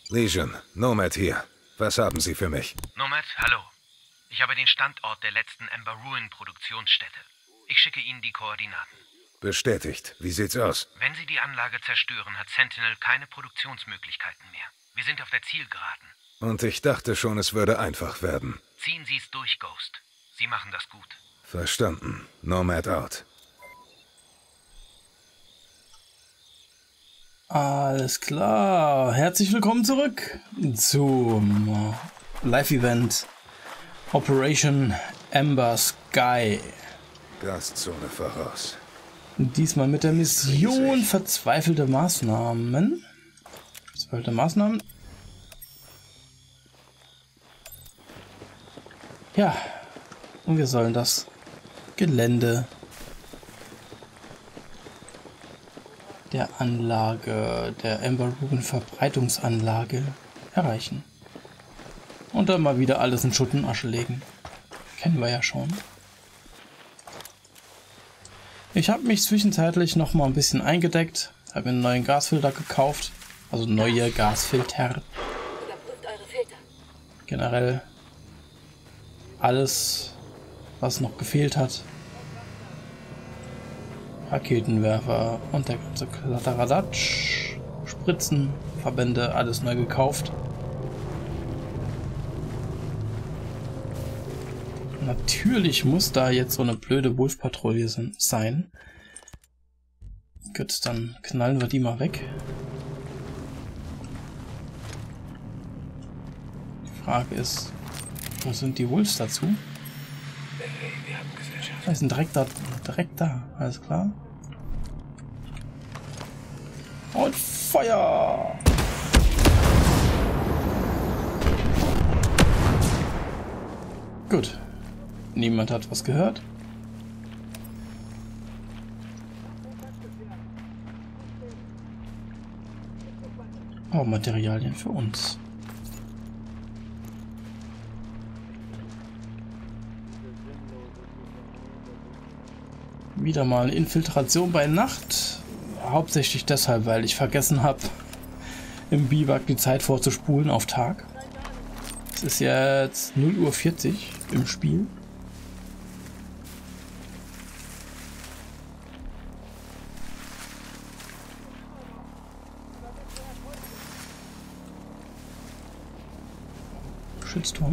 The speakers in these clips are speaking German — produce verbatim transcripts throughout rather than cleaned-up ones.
Legion, Nomad hier. Was haben Sie für mich? Nomad, hallo. Ich habe den Standort der letzten Ember Ruin Produktionsstätte. Ich schicke Ihnen die Koordinaten. Bestätigt. Wie sieht's aus? Wenn Sie die Anlage zerstören, hat Sentinel keine Produktionsmöglichkeiten mehr. Wir sind auf der Zielgeraden. Und ich dachte schon, es würde einfach werden. Ziehen Sie es durch, Ghost. Sie machen das gut. Verstanden. Nomad out. Alles klar. Herzlich willkommen zurück zum Live-Event Operation Ember Sky. Gaszone voraus. Diesmal mit der Mission Verzweifelte Maßnahmen. Verzweifelte Maßnahmen. Ja, und wir sollen das Gelände der Anlage, der Ember Ruin Verbreitungsanlage erreichen. Und dann mal wieder alles in Schutt und Asche legen. Kennen wir ja schon. Ich habe mich zwischenzeitlich noch mal ein bisschen eingedeckt, habe mir einen neuen Gasfilter gekauft, also neue Gasfilter. Generell alles, was noch gefehlt hat. Raketenwerfer und der ganze Kladderadatsch, Spritzen, Verbände, alles neu gekauft. Natürlich muss da jetzt so eine blöde Wolf-Patrouille sein. Gut, dann knallen wir die mal weg. Die Frage ist, wo sind die Wolves dazu? Die sind direkt da, direkt da, alles klar. Und Feuer! Gut. Niemand hat was gehört. Oh, Materialien für uns. Wieder mal eine Infiltration bei Nacht. Hauptsächlich deshalb, weil ich vergessen habe, im Biwak die Zeit vorzuspulen auf Tag. Es ist jetzt null Uhr vierzig im Spiel. Schützturm.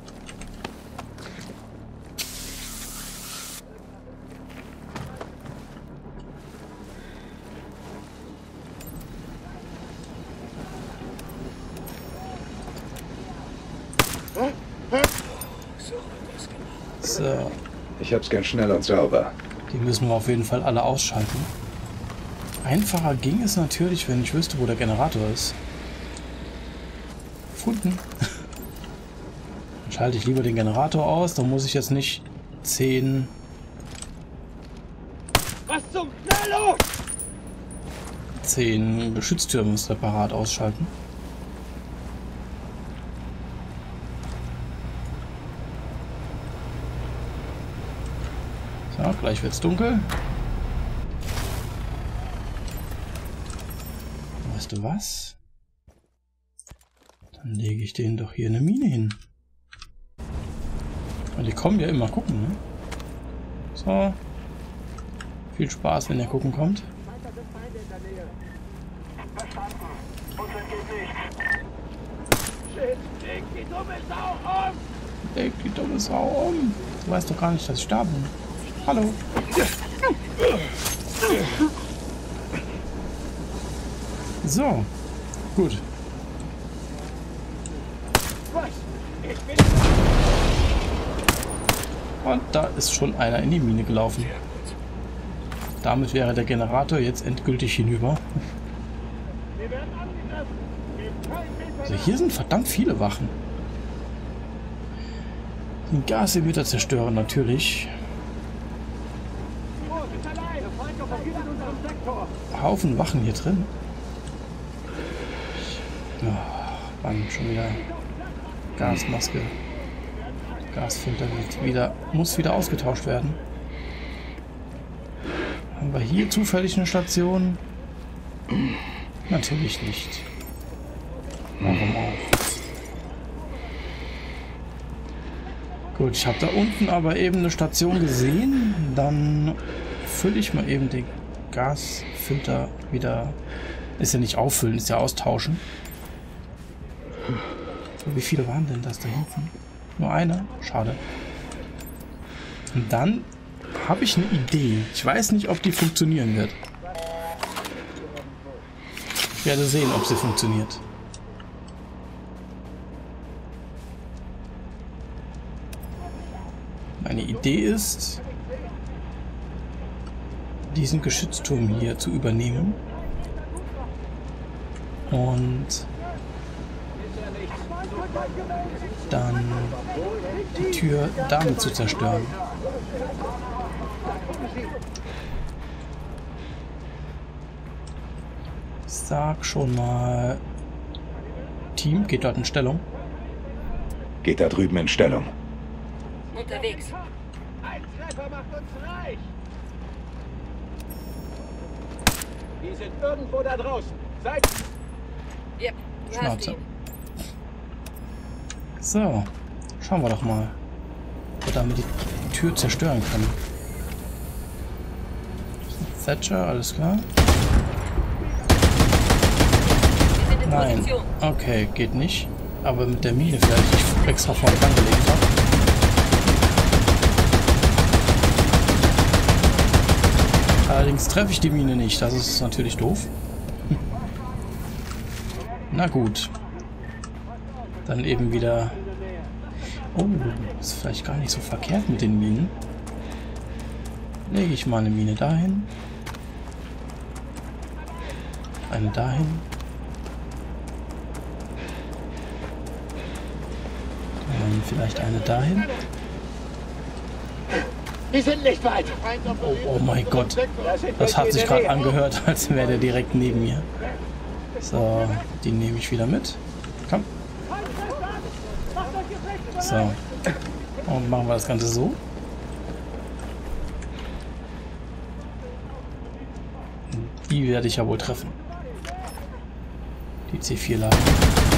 So. Ich hab's gern schnell und sauber. Die müssen wir auf jeden Fall alle ausschalten. Einfacher ging es natürlich, wenn ich wüsste, wo der Generator ist. Gefunden. Dann schalte ich lieber den Generator aus, dann muss ich jetzt nicht zehn... Was zum Knallo? zehn Geschütztürme separat ausschalten. So, gleich wird's dunkel. Weißt du was? Dann lege ich denen doch hier eine Mine hin. Und die kommen ja immer gucken, ne? So. Viel Spaß, wenn der gucken kommt. Leg die dumme Sau um! Leg die dumme Sau um! Du weißt doch gar nicht, dass ich da bin. Hallo. So. Gut. Und da ist schon einer in die Mine gelaufen. Damit wäre der Generator jetzt endgültig hinüber. Also hier sind verdammt viele Wachen. Den Gasemiter zerstören natürlich. Haufen Wachen hier drin. Oh, Mann, schon wieder Gasmaske. Gasfilter wird wieder, muss wieder ausgetauscht werden. Haben wir hier zufällig eine Station? Natürlich nicht. Warum auch? Gut, ich habe da unten aber eben eine Station gesehen. Dann fülle ich mal eben den Gasfilter wieder. Ist ja nicht auffüllen, ist ja austauschen. So, wie viele waren denn das da hinten? Nur eine? Schade. Und dann habe ich eine Idee. Ich weiß nicht, ob die funktionieren wird. Ich werde sehen, ob sie funktioniert. Meine Idee ist, diesen Geschützturm hier zu übernehmen und dann die Tür damit zu zerstören. Sag schon mal, Team, geht dort in Stellung. Geht da drüben in Stellung. Unterwegs. Ein Treffer macht uns reich. Die sind irgendwo da draußen. Seid... Yep, du hast Schnauze. ihn. So, schauen wir doch mal, ob wir damit die Tür zerstören können. Thatcher, alles klar. Wir sind in Nein, Position. okay, geht nicht. Aber mit der Mine vielleicht, die ich extra vorne angelegt habe. Allerdings treffe ich die Mine nicht, das ist natürlich doof. Na gut. Dann eben wieder... Oh, ist vielleicht gar nicht so verkehrt mit den Minen. Lege ich mal eine Mine dahin. Eine dahin. Dann vielleicht eine dahin. Die sind nicht weit. Oh, oh mein Gott. Das hat sich gerade angehört, als wäre der direkt neben mir. So, die nehme ich wieder mit. Komm. So. Und machen wir das Ganze so. Die werde ich ja wohl treffen. Die C vier Lagen.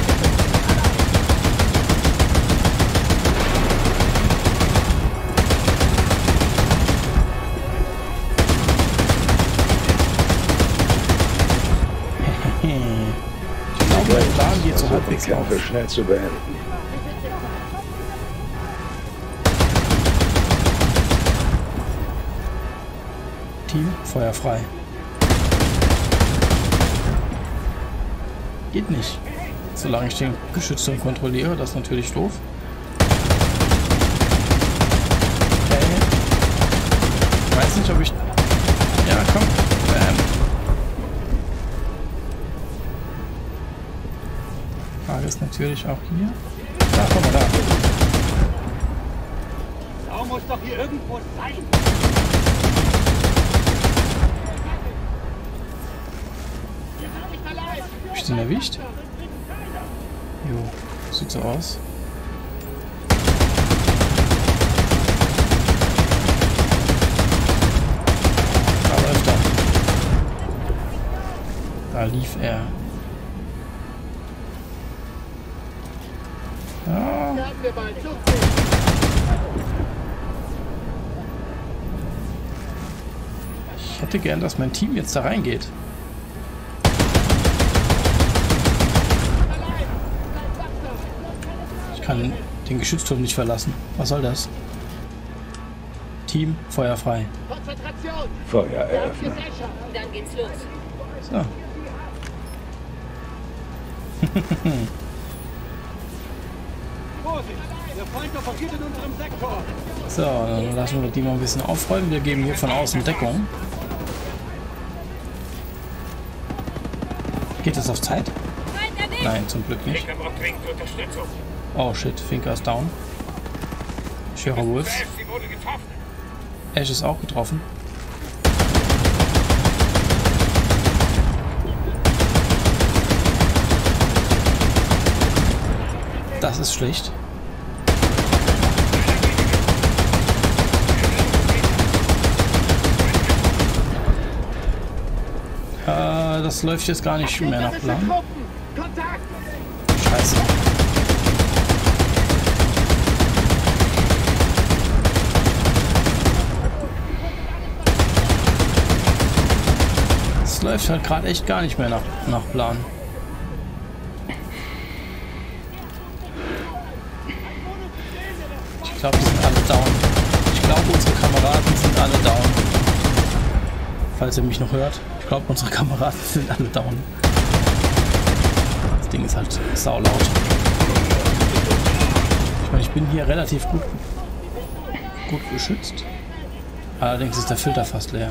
Ich glaube, mein Plan geht so Die halbwegs Kämpfe auf. schnell zu beenden. Team, Feuer frei. Geht nicht. Solange ich den Geschützturm kontrolliere, das ist natürlich doof. Okay. Ich weiß nicht, ob ich... Ja, komm. Bam. Frage ist natürlich auch hier. Da, komm mal da. Sau muss doch hier irgendwo sein. Hab ich den erwischt? Jo, sieht so aus. Da läuft er. Da lief er. Ja. Ich hätte gern, dass mein Team jetzt da reingeht. Ich kann den Geschützturm nicht verlassen. Was soll das? Team, Feuer frei. Konzentration. Feuer eröffnen. Dann geht's los. So. Vorsicht. Der Feind operiert in unserem Sektor. So, dann lassen wir die mal ein bisschen aufräumen. Wir geben hier von außen Deckung. Geht das auf Zeit? Nein, zum Glück nicht. Oh shit, Finker ist down. Shira Wolves. Ash ist auch getroffen. Das ist schlecht. Äh, das läuft jetzt gar nicht mehr nach Plan. Kontakt. läuft halt gerade echt gar nicht mehr nach, nach Plan. Ich glaube, die sind alle down. Ich glaube, unsere Kameraden sind alle down. Falls ihr mich noch hört. Ich glaube, unsere Kameraden sind alle down. Das Ding ist halt saulaut. Ich meine, ich bin hier relativ gut, gut geschützt. Allerdings ist der Filter fast leer.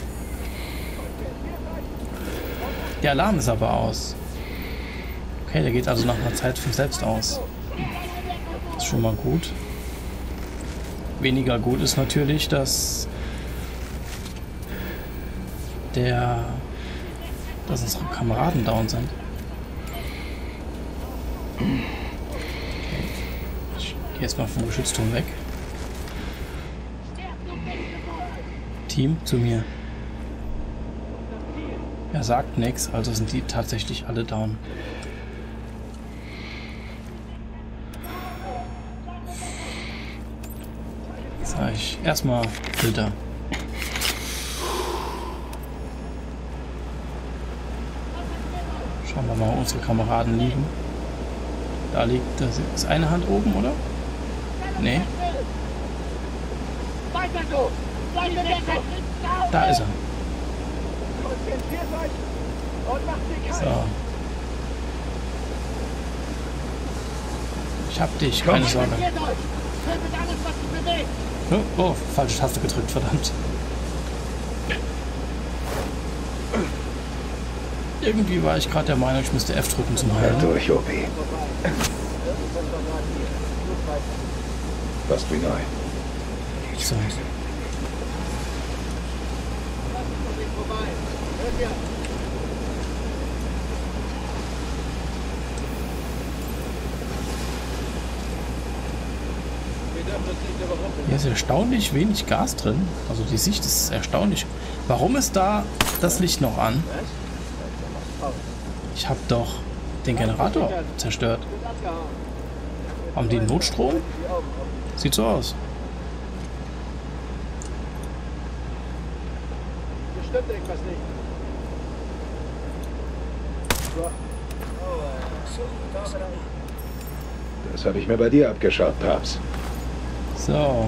Der Alarm ist aber aus. Okay, der geht also nach einer Zeit von selbst aus. Das ist schon mal gut. Weniger gut ist natürlich, dass der, dass unsere Kameraden down sind. Okay. Ich gehe jetzt mal vom Geschützturm weg. Team, zu mir. Er sagt nichts, also sind die tatsächlich alle down. Sag ich erstmal Filter. Schauen wir mal, wo unsere Kameraden liegen. Da liegt, das ist eine Hand oben, oder? Nee. Da ist er. So. Ich hab dich, keine Sorge. Oh, oh, falsche Taste gedrückt, verdammt. Irgendwie war ich gerade der Meinung, ich müsste F drücken zum Heilen. Durch, Obi. Fast wie neu. So. Hier ist erstaunlich wenig Gas drin. Also die Sicht ist erstaunlich. Warum ist da das Licht noch an? Ich habe doch den Generator zerstört. Haben die Notstrom? Sieht so aus. Stimmt irgendwas nicht. Das habe ich mir bei dir abgeschaut, Papst. So.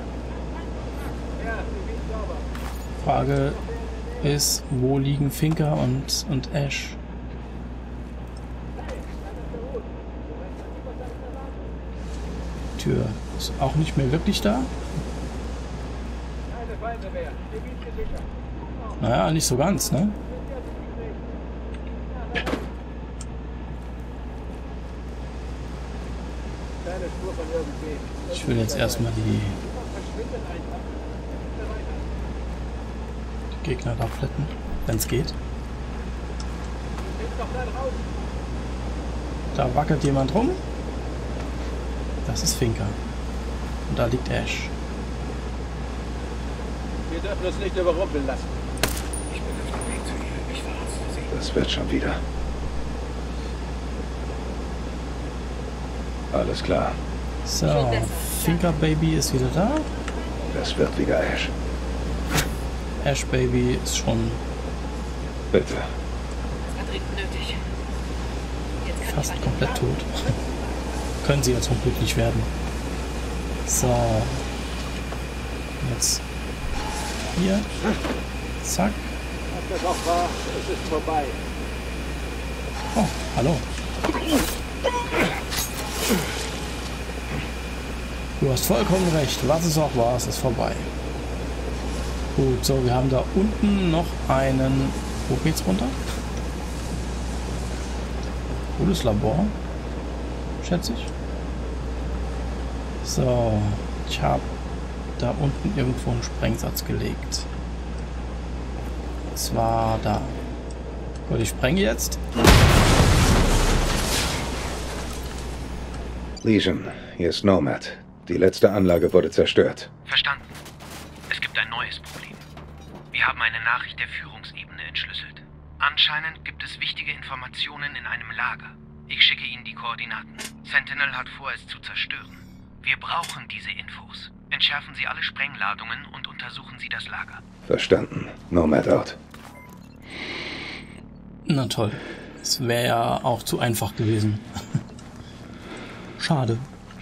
Frage ist, wo liegen Finker und, und Ash? Tür ist auch nicht mehr wirklich da. Naja, nicht so ganz, ne? Ich will jetzt erstmal die, die Gegner da plätten, wenn es geht. Da wackelt jemand rum. Das ist Finker. Und da liegt Ash. Wir dürfen uns nicht überrumpeln lassen. Ich bin auf dem Weg zu ihr. Ich verarzte sie. Das wird schon wieder. Alles klar. So, Finker Baby ist wieder da. Das wird wieder Ash. Ash Baby ist schon Bitte. Nötig. Jetzt kann fast komplett tot. Können sie ja zum Glück nicht werden. So. Jetzt hier. Zack. Was das auch war, es ist vorbei. Oh, hallo. Du hast vollkommen recht. Was es auch war, es ist vorbei. Gut, so, wir haben da unten noch einen... Wo geht's runter? Gutes Labor. Schätze ich. So, ich habe da unten irgendwo einen Sprengsatz gelegt. Und zwar da. Gut, ich sprenge jetzt. Legion, hier ist Nomad. Die letzte Anlage wurde zerstört. Verstanden. Es gibt ein neues Problem. Wir haben eine Nachricht der Führungsebene entschlüsselt. Anscheinend gibt es wichtige Informationen in einem Lager. Ich schicke Ihnen die Koordinaten. Sentinel hat vor, es zu zerstören. Wir brauchen diese Infos. Entschärfen Sie alle Sprengladungen und untersuchen Sie das Lager. Verstanden. Nomad out. Na toll. Das wäre ja auch zu einfach gewesen. Schade.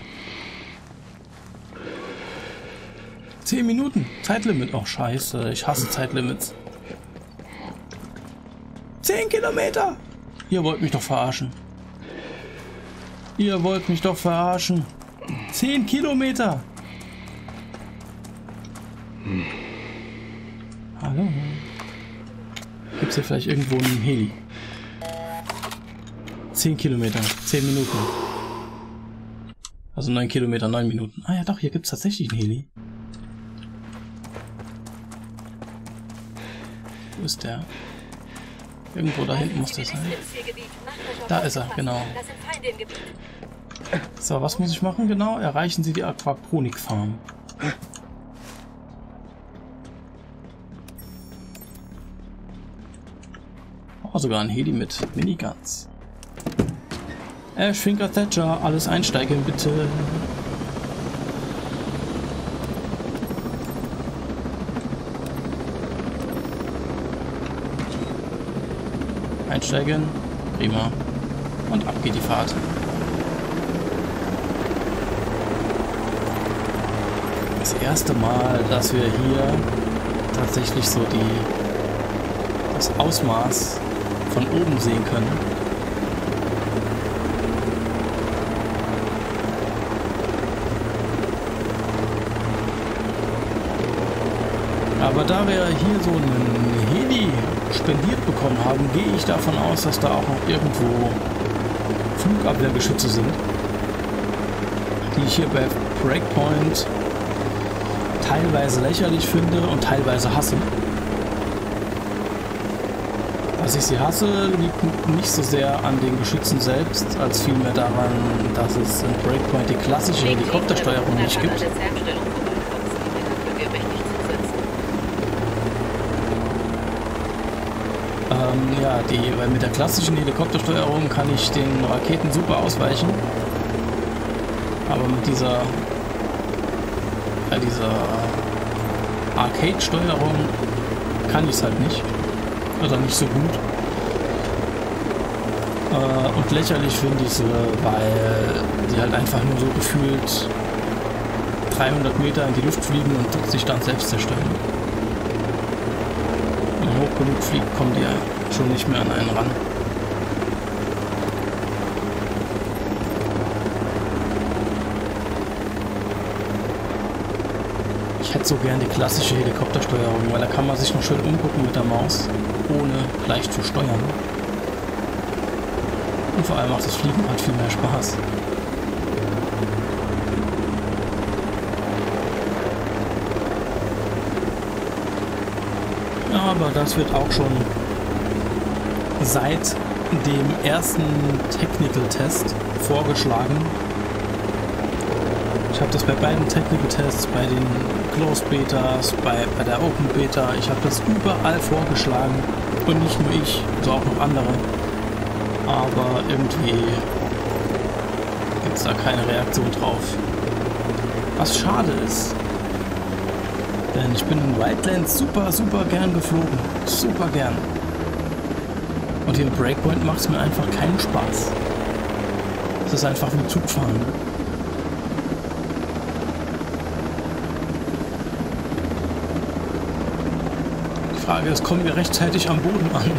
Zehn Minuten. Zeitlimit. Oh, scheiße. Ich hasse Zeitlimits. Zehn Kilometer. Ihr wollt mich doch verarschen. Ihr wollt mich doch verarschen. Zehn Kilometer. Hm. Hallo. Gibt es hier vielleicht irgendwo einen Heli? Zehn Kilometer. Zehn Minuten. Also neun Kilometer, neun Minuten. Ah ja doch, hier gibt es tatsächlich einen Heli. Wo ist der? Irgendwo da hinten muss der sein. Da ist er, genau. So, was muss ich machen genau? Erreichen Sie die Aquaponik-Farm. Oh, sogar ein Heli mit Miniguns. Äh, Schwinker Thatcher, alles einsteigen bitte. Einsteigen. Prima. Und ab geht die Fahrt. Das erste Mal, dass wir hier tatsächlich so die das Ausmaß von oben sehen können. Aber da wir hier so einen Heli spendiert bekommen haben, gehe ich davon aus, dass da auch noch irgendwo Flugabwehrgeschütze sind, die ich hier bei Breakpoint teilweise lächerlich finde und teilweise hasse. Dass ich sie hasse, liegt nicht so sehr an den Geschützen selbst, als vielmehr daran, dass es in Breakpoint die klassische Helikoptersteuerung nicht gibt. Ähm, ja, die, weil mit der klassischen Helikoptersteuerung kann ich den Raketen super ausweichen. Aber mit dieser, ja, dieser Arcade-Steuerung kann ich es halt nicht. Oder nicht so gut. Äh, und lächerlich finde ich sie, weil die halt einfach nur so gefühlt dreihundert Meter in die Luft fliegen und sich dann selbst zerstören. Wenn man hoch genug fliegt, kommen die ja schon nicht mehr an einen ran. Ich hätte so gern die klassische Helikoptersteuerung, weil da kann man sich noch schön umgucken mit der Maus, ohne gleich zu steuern. Und vor allem macht das Fliegen halt viel mehr Spaß. Aber das wird auch schon seit dem ersten Technical Test vorgeschlagen. Ich habe das bei beiden Technical Tests, bei den Closed Betas, bei, bei der Open Beta, ich habe das überall vorgeschlagen. Und nicht nur ich, so auch noch andere. Aber irgendwie gibt es da keine Reaktion drauf. Was schade ist. Denn ich bin in Wildlands super, super gern geflogen. Super gern. Und hier im Breakpoint macht es mir einfach keinen Spaß. Es ist einfach wie Zugfahren. Die Frage ist, kommen wir rechtzeitig am Boden an?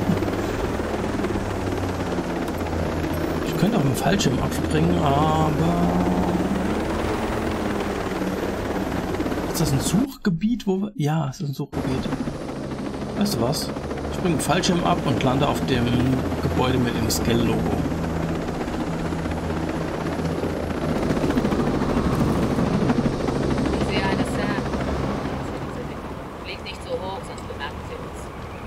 Ich könnte auch mit dem Fallschirm abspringen, aber... Ist das ein Suchgebiet, wo wir... Ja, es ist ein Suchgebiet. Weißt du was? Ich springe mit dem Fallschirm ab und lande auf dem Gebäude mit dem Scale-Logo. Ich sehe eine Sam. Fliegt nicht so hoch, sonst bemerken sie uns.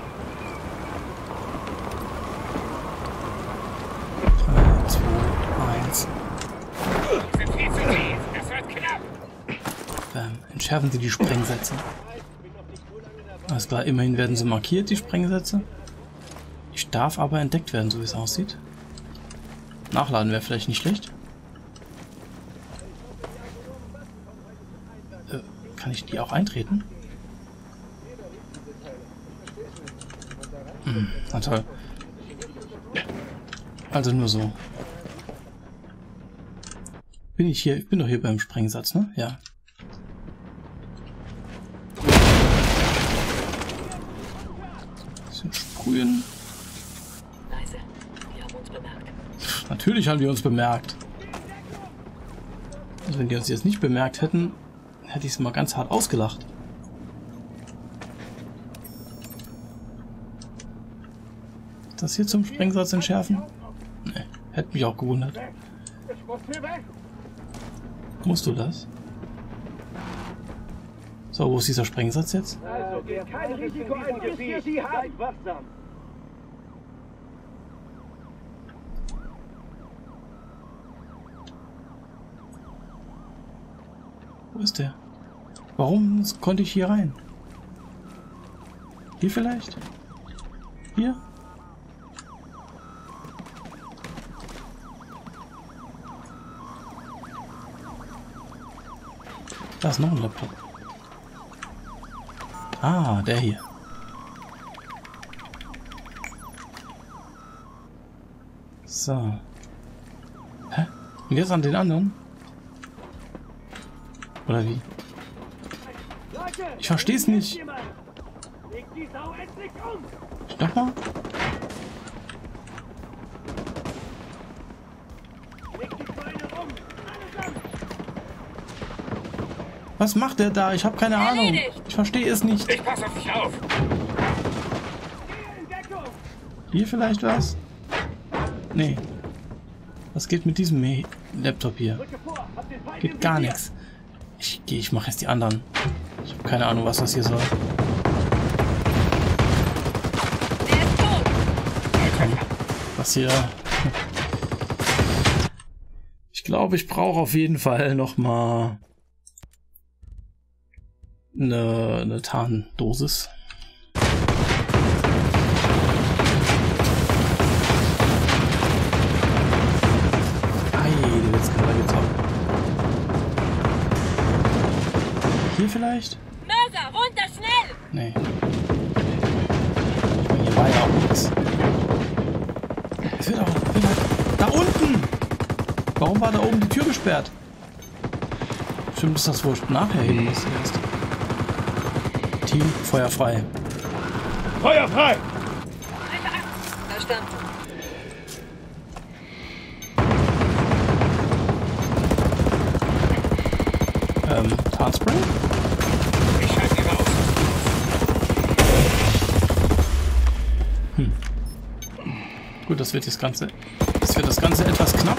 drei, zwei, eins. Wir sind viel zu tief. Das wird knapp. Bam. Entschärfen Sie die Sprengsätze. Alles klar, immerhin werden sie markiert, die Sprengsätze. Ich darf aber entdeckt werden, so wie es aussieht. Nachladen wäre vielleicht nicht schlecht. Äh, kann ich die auch eintreten? Hm, na toll. Also nur so. Bin ich hier? Ich bin doch hier beim Sprengsatz, ne? Ja. Bisschen sprühen. Leise. Die haben uns bemerkt. Natürlich haben die uns bemerkt. Also wenn die uns jetzt nicht bemerkt hätten, hätte ich es mal ganz hart ausgelacht. Ist das hier zum Sprengsatz entschärfen? Ne, hätte mich auch gewundert. Musst du das? So, wo ist dieser Sprengsatz jetzt? Also, geht kein Risiko ein, bis wir sie haben. Wachsam. Wo ist der? Warum konnte ich hier rein? Hier vielleicht? Hier? Da ist noch ein Laptop. Ah, der hier. So. Hä? Und jetzt an den anderen? Oder wie? Ich verstehe es nicht. Stopp mal. Was macht der da? Ich habe keine Ahnung. Ich verstehe es nicht. Ich passe auf dich auf. Hier vielleicht was? Nee. Was geht mit diesem Me Laptop hier? Geht gar nichts. Ich gehe, ich mache jetzt die anderen. Ich habe keine Ahnung, was das hier soll. Komm, was hier? Ich glaube, ich brauche auf jeden Fall noch mal eine, eine Tarndosis. Hier vielleicht? Mörser, runter, schnell! Nee. Ich meine, hier war ja auch nichts. Es wird auch, wird halt da unten! Warum war da oben die Tür gesperrt? Stimmt, ist das wohl nachher hin muss erst. Team, Feuer frei. Feuer frei! Verstanden. Ähm, Tarnspray? Ich halte ihn aus. Hm. Gut, das wird das Ganze. Das wird das Ganze etwas knapp.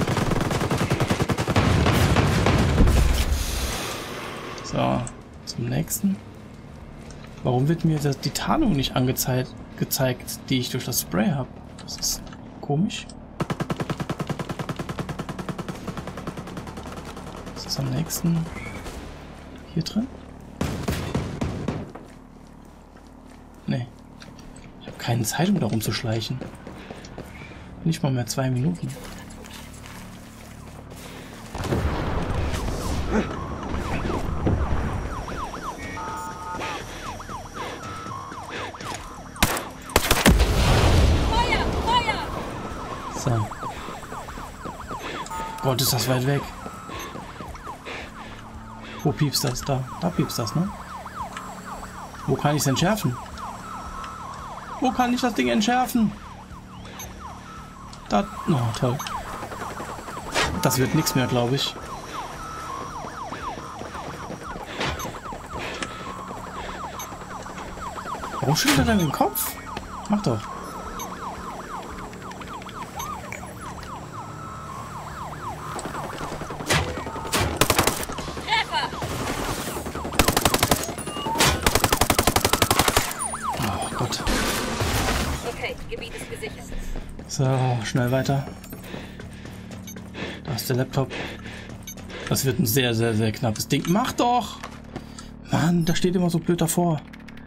So, zum nächsten. Warum wird mir das, die Tarnung nicht angezeigt, gezeigt, die ich durch das Spray habe? Das ist komisch. Was ist am nächsten? Hier drin? Nee. Ich habe keine Zeit, um da rumzuschleichen. Nicht mal mehr zwei Minuten. Feuer, Feuer! So. Gott, ist das weit weg. Wo piepst das? Da. Da piepst das, ne? Wo kann ich es entschärfen? Wo kann ich das Ding entschärfen? Da. Oh, toll. Das wird nichts mehr, glaube ich. Warum schüttelt er denn den Kopf? Mach doch. Oh Gott. Okay, Gebiet ist gesichert. So, schnell weiter. Da ist der Laptop. Das wird ein sehr, sehr, sehr knappes Ding. Mach doch! Mann, da steht immer so blöd davor.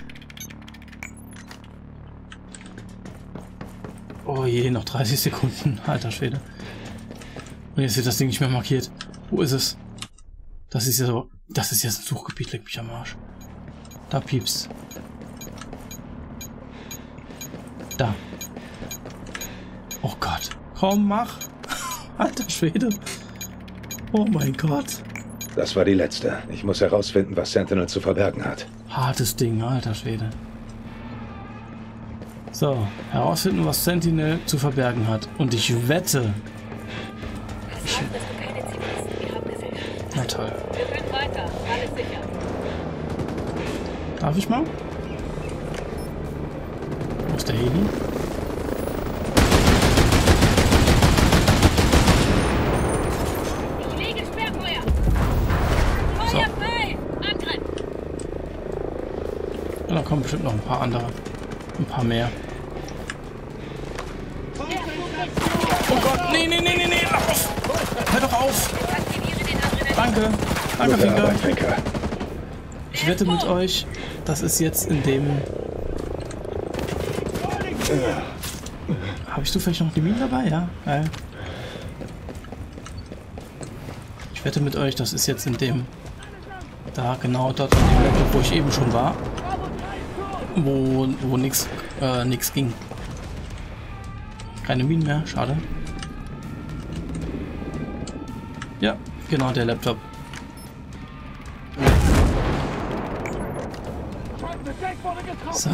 Oh je, noch dreißig Sekunden. Alter Schwede. Und jetzt wird das Ding nicht mehr markiert. Wo ist es? Das ist ja so. Das ist jetzt ein Suchgebiet, leck mich am Arsch. Da piepst. Da. Oh Gott. Komm, mach. Alter Schwede. Oh mein Gott. Das war die letzte. Ich muss herausfinden, was Sentinel zu verbergen hat. Hartes Ding, alter Schwede. So, herausfinden, was Sentinel zu verbergen hat. Und ich wette... Ich... Na toll. Wir können weiter. Alles sicher. Darf ich mal? Wo ist der Heli? Ich lege Sperrfeuer. Feuer frei. Angriff. Ja, da kommen bestimmt noch ein paar andere. Ein paar mehr. Oh Gott, nee, nee, nee, nee, nee, lauf! Hör doch auf! Aktiviere den Adrenalin. Danke, danke, Gute Finker. Arbeit, Finker. Ich wette mit euch, das ist jetzt in dem... Habe ich zufällig noch die Minen dabei? Ja, geil. Ich wette mit euch, das ist jetzt in dem... Da, genau dort an dem Level, wo ich eben schon war. Wo, wo nix, äh, nix ging. Keine Minen mehr, schade. Ja, genau, der Laptop. So.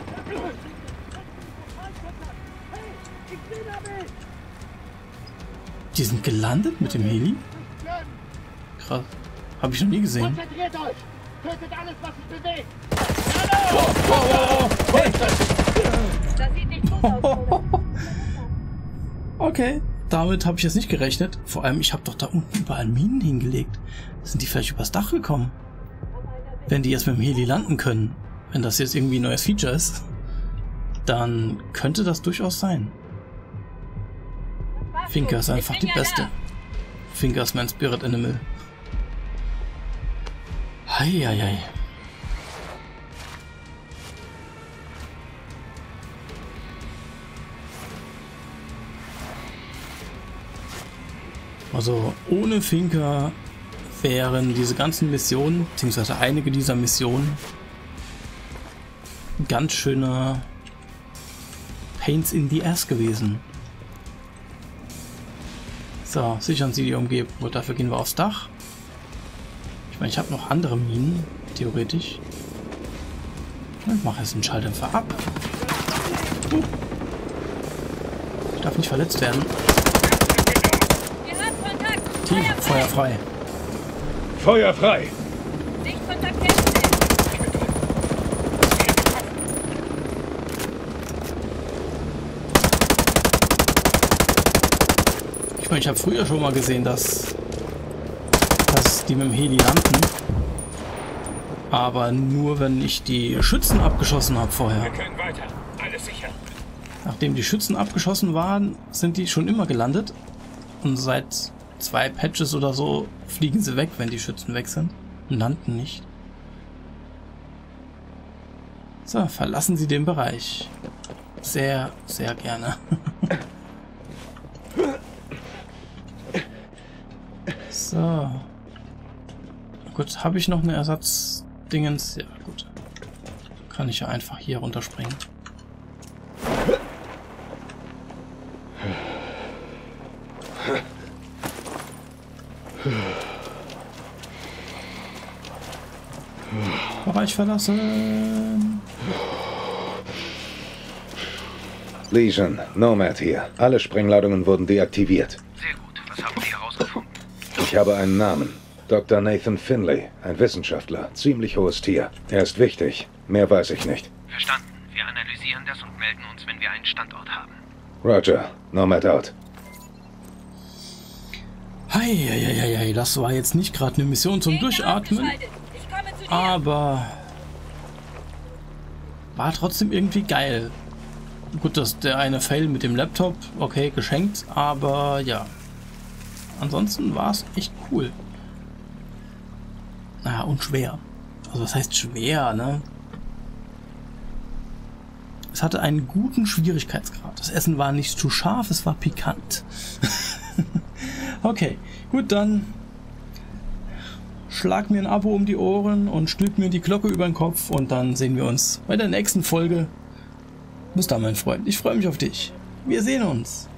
Die sind gelandet mit dem Heli? Krass. Habe ich noch nie gesehen. Konzentriert euch! Tötet alles, was sich bewegt! Wow, wow, wow. Hey. Das sieht nicht gut aus, oder? Okay, damit habe ich jetzt nicht gerechnet. Vor allem, ich habe doch da unten überall Minen hingelegt. Sind die vielleicht übers Dach gekommen? Wenn die jetzt mit dem Heli landen können, wenn das jetzt irgendwie ein neues Feature ist, dann könnte das durchaus sein. Finker ist einfach die Beste. Finker ist mein Spirit Animal. Heieiei. Also ohne Finker wären diese ganzen Missionen, beziehungsweise einige dieser Missionen, ganz schöne Pains in the Ass gewesen. So, sichern Sie die Umgebung. Gut, dafür gehen wir aufs Dach. Ich meine, ich habe noch andere Minen, theoretisch. Ich mache jetzt den Schalldämpfer ab. Uh. Ich darf nicht verletzt werden. Wir haben Kontakt. Team, Feuer frei. Feuer frei! Sichtkontakt herstellen. Ich meine, ich habe früher schon mal gesehen, dass, dass die mit dem Heli landen. Aber nur, wenn ich die Schützen abgeschossen habe vorher. Wir können weiter. Alles sicher. Nachdem die Schützen abgeschossen waren, sind die schon immer gelandet. Und seit zwei Patches oder so fliegen sie weg, wenn die Schützen weg sind. Und landen nicht. So, verlassen Sie den Bereich. Sehr, sehr gerne. So. Gut, habe ich noch eine Ersatzdingens? Ja, gut. Kann ich ja einfach hier runterspringen. Bereich verlassen. Legion, Nomad hier. Alle Sprengladungen wurden deaktiviert. Sehr gut. Was haben Sie herausgefunden? Ich habe einen Namen. Doktor Nathan Finlay, ein Wissenschaftler. Ziemlich hohes Tier. Er ist wichtig. Mehr weiß ich nicht. Verstanden. Wir analysieren das und melden uns, wenn wir einen Standort haben. Roger, Nomad out. Heieieiei, das war jetzt nicht gerade eine Mission zum Durchatmen, Ich komme zu dir. aber war trotzdem irgendwie geil. Gut, dass der eine Fail mit dem Laptop, okay, geschenkt, aber ja. Ansonsten war es echt cool. Naja, und schwer. Also das heißt schwer, ne? Es hatte einen guten Schwierigkeitsgrad. Das Essen war nicht zu scharf, es war pikant. Okay, gut, dann schlag mir ein Abo um die Ohren und stülp mir die Glocke über den Kopf und dann sehen wir uns bei der nächsten Folge. Bis dann, mein Freund. Ich freue mich auf dich. Wir sehen uns.